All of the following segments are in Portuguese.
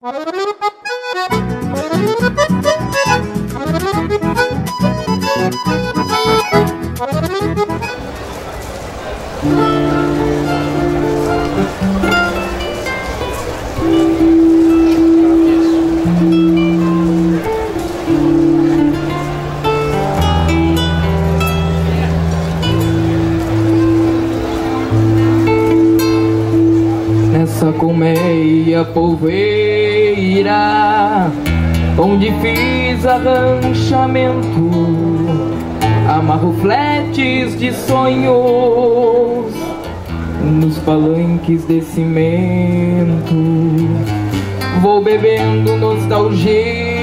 Nessa colmeia polveira, onde fiz arranchamento, amarro fletes de sonhos nos palanques de cimento. Vou bebendo nostalgias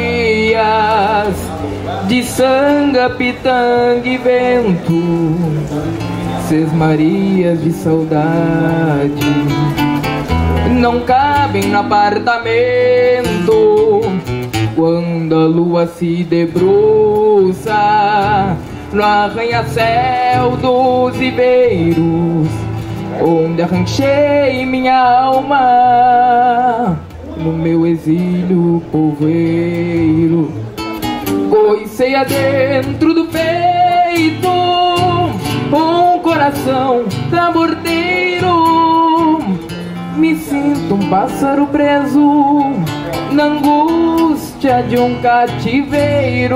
de sanga, pitanga e vento, sesmarias de saudade não cabem no apartamento. Quando a lua se debruça no arranha-céu dos ribeiros, onde arranchei minha alma no meu exílio polveiro, coicei adentro do peito um coração tambordeiro. Me sinto um pássaro preso na angústia de um cativeiro,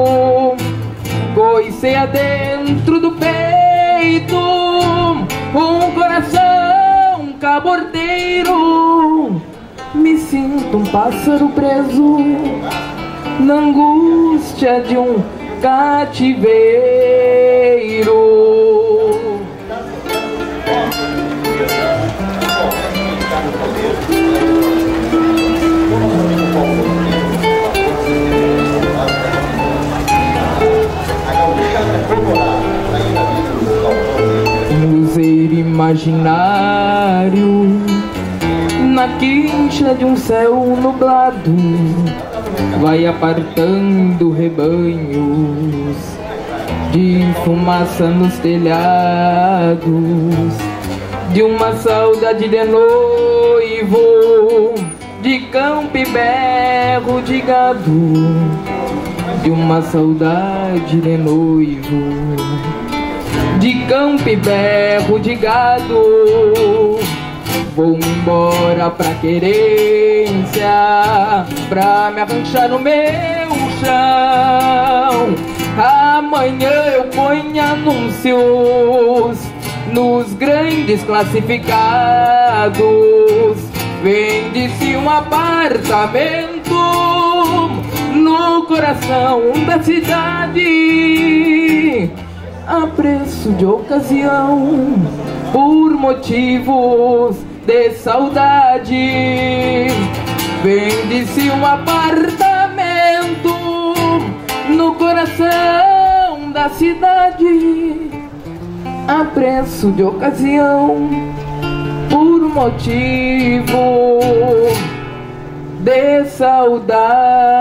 coicei adentro do peito um coração cabordeiro. Me sinto um pássaro preso na angústia de um cativeiro. Luzeiro imaginário na quincha de um céu nublado, vai apartando rebanhos de fumaça nos telhados, de uma saudade de noivo, de campo e berro de gado, de uma saudade de noivo, de campo e berro de gado. Vou embora pra querência, pra me arranchar no meu chão. Amanhã eu ponho anúncios nos grandes classificados. Vende-se um apartamento no coração da cidade, a preço de ocasião, por motivos de saudade. Vende-se um apartamento no coração da cidade, a preço de ocasião, por motivo de saudade.